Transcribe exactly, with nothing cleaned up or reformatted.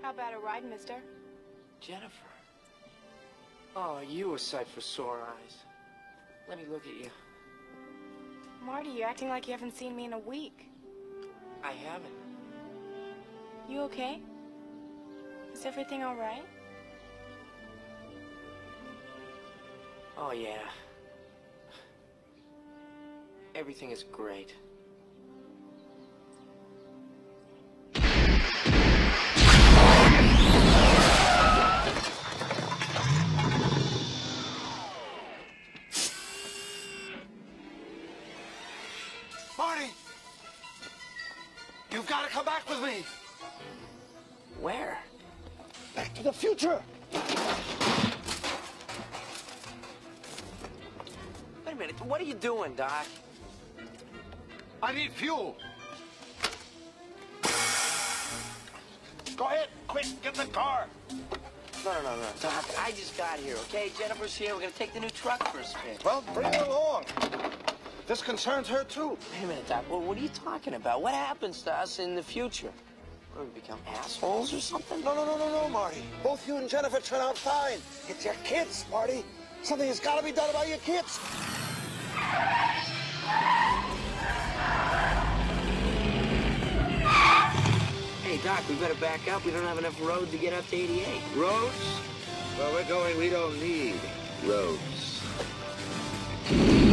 How about a ride, mister? Jennifer. Oh, you a sight for sore eyes. Let me look at you. Marty, you're acting like you haven't seen me in a week. I haven't. You okay? Is everything all right? Oh, yeah. Everything is great. Marty! You've got to come back with me! Where? Back to the future! Wait a minute, what are you doing, Doc? I need fuel! Go ahead, quick, get in the car! No, no, no, no, Doc, I just got here, okay? Jennifer's here, we're gonna take the new truck for a spin. Well, bring her along. This concerns her, too. Wait a minute, Doc, well, what are you talking about? What happens to us in the future? Will we become assholes or something? No, no, no, no, no, Marty. Both you and Jennifer turn out fine. It's your kids, Marty. Something has got to be done about your kids. Hey, Doc, we better back up. We don't have enough road to get up to eighty-eight. Roads? Where we're going, we don't need roads.